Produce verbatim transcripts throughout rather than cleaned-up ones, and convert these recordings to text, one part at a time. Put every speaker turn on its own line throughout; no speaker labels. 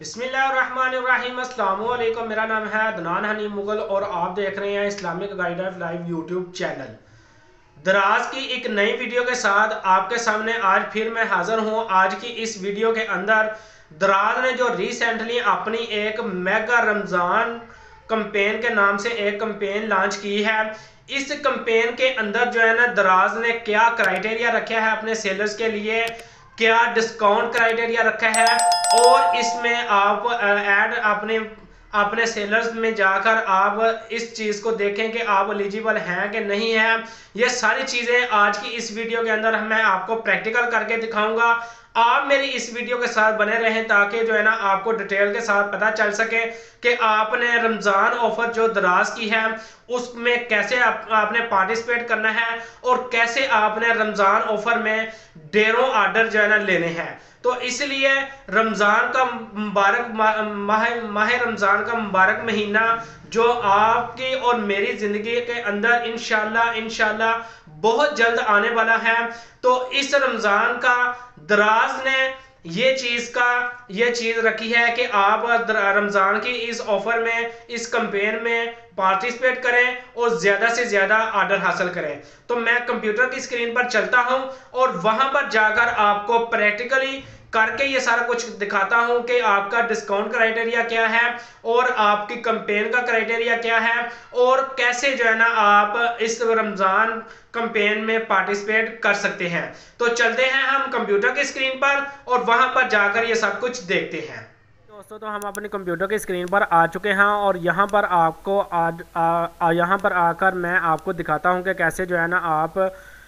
बिस्मिल्लाहिर्रहमानिर्रहीम। अस्सलाम वालेकुम। मेरा नाम है अदनान हनी मुगल और आप देख रहे हैं Islamic guide of live YouTube channel. दराज की एक नई वीडियो के साथ आपके सामने आज फिर मैं हाजिर हूं। आज की इस वीडियो के अंदर दराज ने जो रिसेंटली अपनी एक मेगा रमज़ान कंपेन के नाम से एक कंपेन लॉन्च की है, इस कंपेन के अंदर जो है ना दराज ने क्या क्राइटेरिया रखा है अपने सेलर्स के लिए, क्या डिस्काउंट क्राइटेरिया रखा है और इसमें आप ऐड अपने अपने सेलर्स में जाकर आप इस चीज को देखें कि आप एलिजिबल हैं कि नहीं है। ये सारी चीजें आज की इस वीडियो के अंदर मैं आपको प्रैक्टिकल करके दिखाऊंगा। आप मेरी इस वीडियो के साथ बने रहें ताकि जो है ना आपको डिटेल के साथ पता चल सके कि आपने रमजान ऑफर जो दराज की है उसमें कैसे आप, आपने पार्टिसिपेट करना है और कैसे आपने रमजान ऑफर में ढेरों ऑर्डर जो है ना लेने हैं। तो इसलिए रमजान का मुबारक माह माह रमजान का मुबारक महीना जो आपकी और मेरी जिंदगी के अंदर इंशाल्लाह इंशाल्लाह बहुत जल्द आने वाला है। तो इस रमजान का दराज ने ये चीज का ये चीज रखी है कि आप रमजान की इस ऑफर में इस कंपेन में पार्टिसिपेट करें और ज्यादा से ज्यादा ऑर्डर हासिल करें। तो मैं कंप्यूटर की स्क्रीन पर चलता हूं और वहां पर जाकर आपको प्रैक्टिकली करके ये सारा कुछ दिखाता हूं कि आपका डिस्काउंट क्राइटेरिया क्या है और आपकी कंपेन का क्राइटेरिया क्या है और कैसे जो है ना आप इस रमजान कंपेन में पार्टिसिपेट कर सकते हैं। तो चलते हैं हम कंप्यूटर की स्क्रीन पर और वहां पर जाकर ये सब कुछ देखते हैं। दोस्तों तो हम अपने कंप्यूटर की स्क्रीन पर आ चुके हैं और यहाँ पर आपको आज यहाँ पर आकर मैं आपको दिखाता हूँ कि कैसे जो है ना आप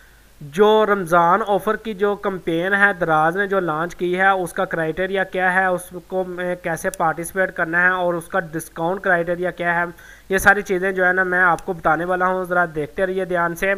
जो रमज़ान ऑफ़र की जो कंपेन है दराज ने जो लॉन्च की है उसका क्राइटेरिया क्या है, उसको में कैसे पार्टिसिपेट करना है और उसका डिस्काउंट क्राइटेरिया क्या है। ये सारी चीज़ें जो है ना मैं आपको बताने वाला हूँ, ज़रा देखते रहिए ध्यान से।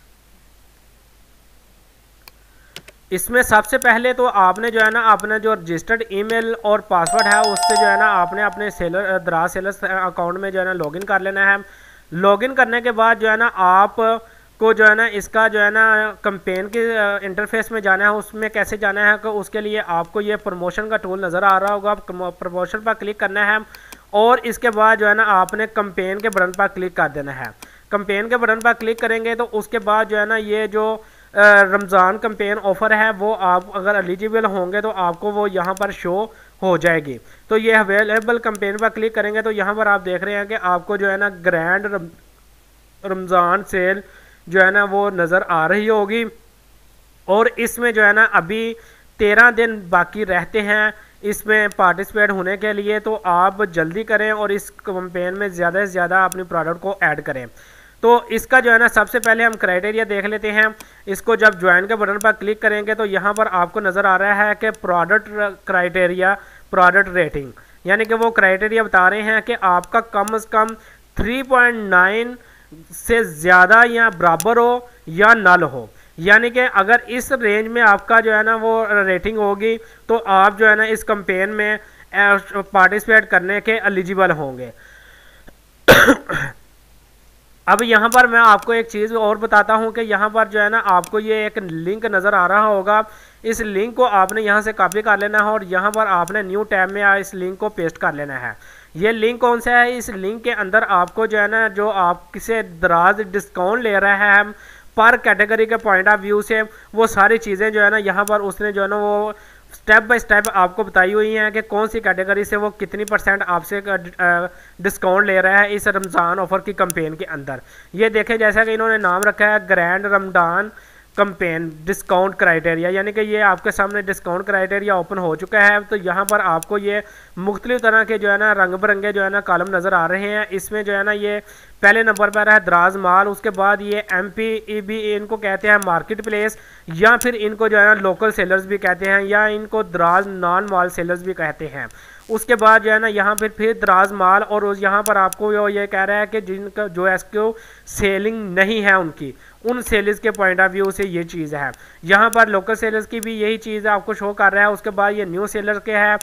इसमें सबसे पहले तो आपने जो है ना अपना जो रजिस्टर्ड ईमेल और पासवर्ड है उससे जो है ना आपने अपने सेलर दराज सेलर्स अकाउंट में जो है ना लॉगिन कर लेना है। लॉगिन करने के बाद जो है ना आप को जो है ना इसका जो है ना कंपेन के इंटरफेस में जाना है। उसमें कैसे जाना है कि उसके लिए आपको ये प्रमोशन का टूल नज़र आ रहा होगा, प्रमोशन पर क्लिक करना है और इसके बाद जो है ना आपने कंपेन के बटन पर क्लिक कर देना है। कंपेन के बटन पर क्लिक करेंगे तो उसके बाद जो है ना ये जो रमज़ान कंपेन ऑफ़र है वो आप अगर एलिजिबल होंगे तो आपको वो यहाँ पर शो हो जाएगी। तो ये अवेलेबल कंपेन पर क्लिक करेंगे तो यहाँ पर आप देख रहे हैं कि आपको जो है ना ग्रैंड रमज़ान सेल जो है ना वो नज़र आ रही होगी और इसमें जो है ना अभी तेरह दिन बाकी रहते हैं इसमें पार्टिसिपेट होने के लिए। तो आप जल्दी करें और इस कंपेन में ज़्यादा से ज़्यादा अपनी प्रोडक्ट को ऐड करें। तो इसका जो है ना सबसे पहले हम क्राइटेरिया देख लेते हैं। इसको जब ज्वाइन के बटन पर क्लिक करेंगे तो यहाँ पर आपको नज़र आ रहा है कि प्रोडक्ट क्राइटेरिया प्रोडक्ट रेटिंग, यानी कि वो क्राइटेरिया बता रहे हैं कि आपका कम से कम थ्री पॉइंट नाइन से ज़्यादा या बराबर हो या नल हो, यानी कि अगर इस रेंज में आपका जो है ना वो रेटिंग होगी तो आप जो है ना इस कंपेन में पार्टिसिपेट करने के एलिजिबल होंगे। अब यहाँ पर मैं आपको एक चीज़ और बताता हूँ कि यहाँ पर जो है ना आपको ये एक लिंक नज़र आ रहा होगा। इस लिंक को आपने यहाँ से कॉपी कर लेना है और यहाँ पर आपने न्यू टैब में इस लिंक को पेस्ट कर लेना है। ये लिंक कौन सा है? इस लिंक के अंदर आपको जो है ना जो आप किसे दराज डिस्काउंट ले रहे हैं पर कैटेगरी के पॉइंट ऑफ व्यू से वो सारी चीज़ें जो है ना यहाँ पर उसने जो है ना वो स्टेप बाय स्टेप आपको बताई हुई हैं कि कौन सी कैटेगरी से वो कितनी परसेंट आपसे डिस्काउंट ले रहा है इस रमज़ान ऑफ़र की कंपेन के अंदर। ये देखें जैसा कि इन्होंने नाम रखा है ग्रैंड रमज़ान कंपेन डिस्काउंट क्राइटेरिया, यानी कि ये आपके सामने डिस्काउंट क्राइटेरिया ओपन हो चुका है। तो यहाँ पर आपको ये मुख्तलिफ तरह के जो है ना रंग बिरंगे जो है ना कॉलम नज़र आ रहे हैं। इसमें जो है ना ये पहले नंबर पर है दराज माल, उसके बाद ये एम पी ई बी इनको कहते हैं मार्केट प्लेस, या फिर इनको जो है ना लोकल सेलर्स भी कहते हैं, या इनको दराज नॉन माल सेलर्स भी कहते हैं। उसके बाद जो है ना यहाँ पर फिर दराज माल और उस यहाँ पर आपको यो ये कह रहा है कि जिनका जो एसक्यू सेलिंग नहीं है उनकी उन सेलर्स के पॉइंट ऑफ व्यू से ये चीज़ है। यहाँ पर लोकल सेलर्स की भी यही चीज़ आपको शो कर रहा है। उसके बाद ये न्यू सेलर के है।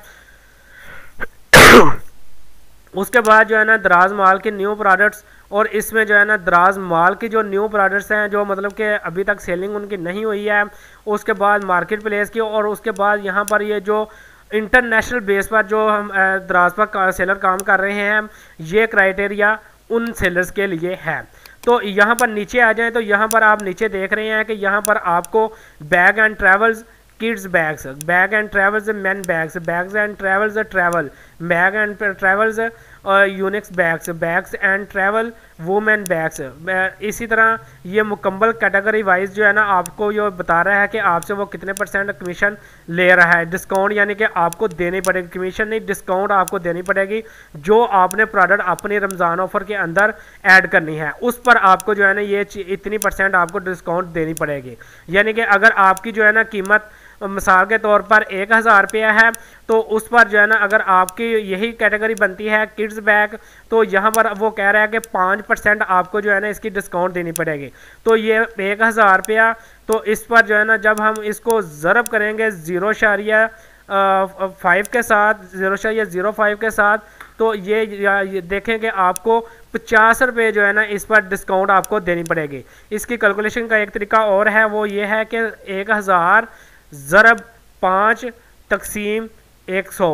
उसके बाद जो है ना दराज माल के न्यू प्रोडक्ट्स और इसमें जो है ना दराज माल की जो न्यू प्रोडक्ट्स हैं जो मतलब कि अभी तक सेलिंग उनकी नहीं हुई है। उसके बाद मार्केट प्लेस की और उसके बाद यहाँ पर ये जो इंटरनेशनल बेस पर जो हम दराज पर सेलर काम कर रहे हैं, ये क्राइटेरिया उन सेलर्स के लिए है। तो यहाँ पर नीचे आ जाएं तो यहाँ पर आप नीचे देख रहे हैं कि यहाँ पर आपको bag and travels, kids bags, bag and travels, man bags, bags and travels travel, bag and travels unisex bags, bags and travel women bags. इसी तरह ये मुकम्मल कैटेगरी वाइज जो है ना आपको ये बता रहा है कि आपसे वो कितने परसेंट कमीशन ले रहा है, डिस्काउंट यानी कि आपको देनी पड़ेगी, कमीशन नहीं डिस्काउंट आपको देनी पड़ेगी जो आपने प्रोडक्ट अपनी रमज़ान ऑफर के अंदर ऐड करनी है, उस पर आपको जो है ना ये इतनी परसेंट आपको डिस्काउंट देनी पड़ेगी। यानी कि अगर आपकी जो है ना कीमत मिसाल के तौर पर एक हज़ार रुपया है तो उस पर जो है ना अगर आपकी यही कैटेगरी बनती है किड्स बैग, तो यहाँ पर वो कह रहा है कि पाँच परसेंट आपको जो है ना इसकी डिस्काउंट देनी पड़ेगी। तो ये एक हज़ार रुपया, तो इस पर जो है ना जब हम इसको ज़रब करेंगे ज़ीरो शारिया फाइव के साथ, ज़ीरो शारिया ज़ीरो फाइव के साथ, तो ये, ये देखें कि आपको पचास रुपये जो है ना इस पर डिस्काउंट आपको देनी पड़ेगी। इसकी कैलकुलेशन का एक तरीका और है, वो ये है कि एक हज़ार ज़रब पाँच तकसीम एक सौ,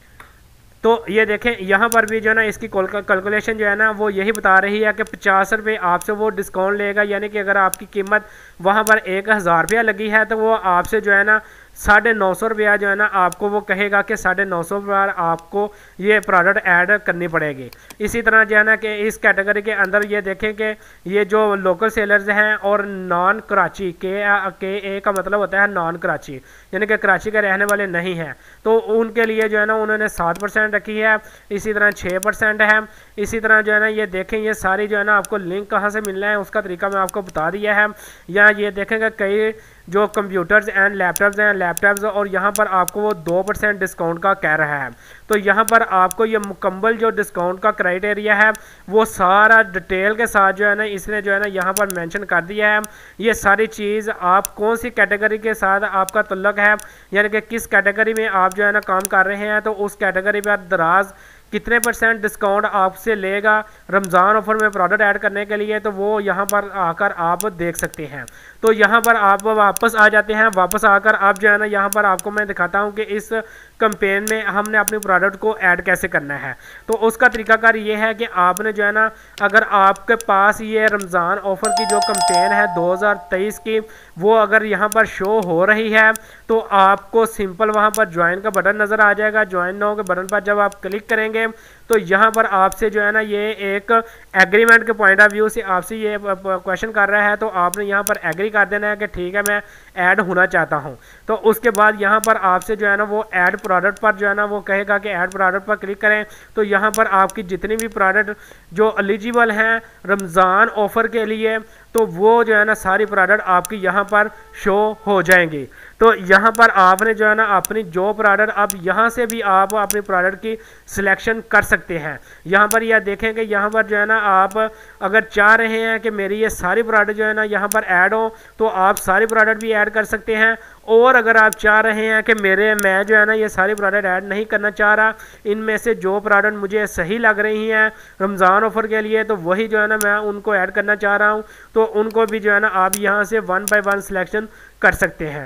तो ये देखें यहाँ पर भी जो है ना इसकी कैलकुलेशन जो है ना वो यही बता रही है कि पचास रुपये आपसे वो डिस्काउंट लेगा। यानी कि अगर आपकी कीमत वहाँ पर एक हज़ार रुपया लगी है तो वो आपसे जो है ना साढ़े नौ सौ रुपया जो है ना आपको वो कहेगा कि साढ़े नौ सौ पर आपको ये प्रोडक्ट ऐड करनी पड़ेगी। इसी तरह जो है ना कि इस कैटेगरी के अंदर ये देखें कि ये जो लोकल सेलर्स हैं और नॉन कराची के के ए का मतलब होता है नॉन कराची, यानी कि कराची के रहने वाले नहीं हैं, तो उनके लिए जो है ना उन्होंने सात परसेंट रखी है। इसी तरह छः परसेंट है। इसी तरह जो है ना ये देखें ये सारी जो है ना आपको लिंक कहाँ से मिलना है उसका तरीका मैं आपको बता दिया है। या ये देखेंगे कई जो कंप्यूटर्स एंड लैपटॉप्स हैं, लैपटॉप्स और यहाँ पर आपको वो दो परसेंट डिस्काउंट का कह रहा है। तो यहाँ पर आपको ये मुकम्मल जो डिस्काउंट का क्राइटेरिया है वो सारा डिटेल के साथ जो है ना इसने जो है ना यहाँ पर मेंशन कर दिया है। ये सारी चीज़ आप कौन सी कैटेगरी के साथ आपका तल्लुक है, यानी कि किस कैटेगरी में आप जो है ना काम कर रहे हैं, तो उस कैटेगरी पर दराज कितने परसेंट डिस्काउंट आपसे लेगा रमज़ान ऑफर में प्रोडक्ट ऐड करने के लिए, तो वो यहाँ पर आकर आप देख सकते हैं। तो यहाँ पर आप वापस आ जाते हैं। वापस आकर आप जो है ना यहाँ पर आपको मैं दिखाता हूँ कि इस कैंपेन में हमने अपने प्रोडक्ट को ऐड कैसे करना है। तो उसका तरीकाकार ये है कि आपने जो है ना अगर आपके पास ये रमज़ान ऑफ़र की जो कैंपेन है दो हज़ार तेईस की वो अगर यहाँ पर शो हो रही है तो आपको सिंपल वहाँ पर ज्वाइन का बटन नज़र आ जाएगा। ज्वाइन नाउ के बटन पर जब आप क्लिक करेंगे तो यहाँ पर आपसे जो है ना ये एक एग्रीमेंट के पॉइंट ऑफ व्यू से आपसे ये क्वेश्चन कर रहा है, तो आपने यहाँ पर एग्री कर देना है कि ठीक है मैं ऐड होना चाहता हूँ। तो उसके बाद यहाँ पर आपसे जो है ना वो ऐड प्रोडक्ट पर जो है ना वो कहेगा कि ऐड प्रोडक्ट पर क्लिक करें। तो यहाँ पर आपकी जितनी भी प्रोडक्ट जो एलिजिबल हैं रमज़ान ऑफ़र के लिए तो वो जो है ना सारी प्रोडक्ट आपकी यहाँ पर शो हो जाएंगी। तो यहाँ पर आपने जो है ना अपनी जो प्रोडक्ट अब यहाँ से भी आप अपनी प्रोडक्ट की सिलेक्शन कर सकते हैं। यहाँ पर यह देखें कि यहाँ पर जो है ना आप अगर चाह रहे हैं कि मेरी ये सारी प्रोडक्ट जो है ना यहाँ पर ऐड हो तो आप सारी प्रोडक्ट भी ऐड कर सकते हैं। और अगर आप चाह रहे हैं कि मेरे मैं जो है ना ये सारी प्रोडक्ट ऐड नहीं करना चाह रहा, इनमें से जो प्रोडक्ट मुझे सही लग रही हैं रमज़ान ऑफ़र के लिए तो वही जो है ना मैं उनको ऐड करना चाह रहा हूँ, तो उनको भी जो है ना आप यहाँ से वन बाय वन सिलेक्शन कर सकते हैं।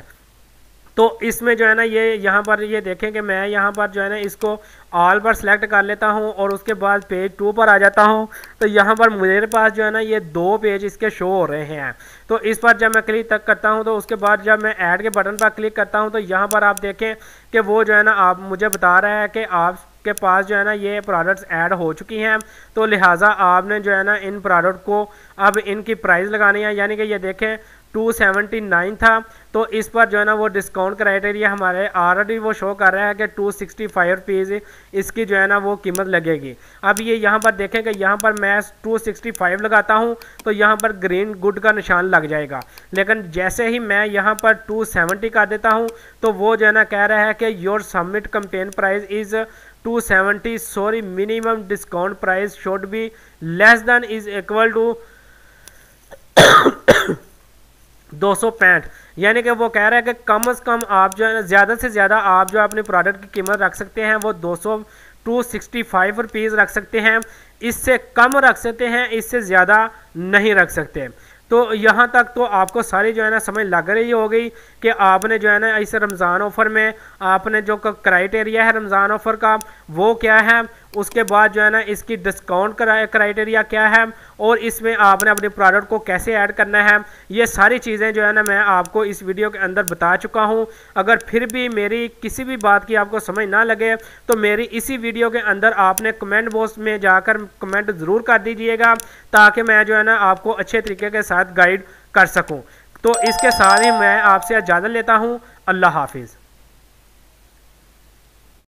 तो इसमें जो है ना ये यहाँ पर ये देखें कि मैं यहाँ पर जो है ना इसको ऑल पर सेलेक्ट कर लेता हूँ और उसके बाद पेज टू पर आ जाता हूँ। तो यहाँ पर मेरे पास जो है ना ये दो पेज इसके शो हो रहे हैं। तो इस पर जब मैं क्लिक तक करता हूँ तो उसके बाद जब मैं ऐड के बटन पर क्लिक करता हूँ तो यहाँ पर आप देखें कि वो जो है ना आप मुझे बता रहा है कि आप के पास जो है ना ये प्रोडक्ट्स ऐड हो चुकी हैं, तो लिहाजा आपने जो है ना इन प्रोडक्ट को अब इनकी प्राइस लगानी है। यानी कि ये देखें टू सेवेंटी नाइन था, तो इस पर जो है ना वो डिस्काउंट क्राइटेरिया हमारे ऑलरेडी वो शो कर रहा है कि टू सिक्सटी फाइव रुपीज़ इसकी जो है ना वो कीमत लगेगी। अब ये यहाँ पर देखें कि यहाँ पर मैं टू सिक्सटी फाइव लगाता हूँ तो यहाँ पर ग्रीन गुड का निशान लग जाएगा, लेकिन जैसे ही मैं यहाँ पर टू सेवेंटी कर देता हूँ तो वो जो है ना कह रहा है कि your submit campaign price is two seventy, sorry minimum discount price should be less than is equal to दो सौ पैंठ। यानी कि वो कह रहा है कि कम से कम आप जो है ज़्यादा से ज़्यादा आप जो अपने प्रोडक्ट की कीमत रख सकते हैं वो दो सौ टू सिक्सटी फाइव रुपीज़ रख सकते हैं, इससे कम रख सकते हैं, इससे ज़्यादा नहीं रख सकते। तो यहाँ तक तो आपको सारी जो है ना समझ लग रही होगी कि आपने जो है ना इस रमज़ान ऑफ़र में आपने जो क्राइटेरिया है रमज़ान ऑफ़र का वो क्या है, उसके बाद जो है ना इसकी डिस्काउंट क्राइटेरिया क्या है और इसमें आपने अपने प्रोडक्ट को कैसे ऐड करना है, ये सारी चीज़ें जो है ना मैं आपको इस वीडियो के अंदर बता चुका हूँ। अगर फिर भी मेरी किसी भी बात की आपको समझ ना लगे तो मेरी इसी वीडियो के अंदर आपने कमेंट बॉक्स में जाकर कमेंट ज़रूर कर दीजिएगा ताकि मैं जो है ना आपको अच्छे तरीके के साथ गाइड कर सकूँ। तो इसके साथ ही मैं आपसे इजाज़त लेता हूँ। अल्लाह हाफिज़।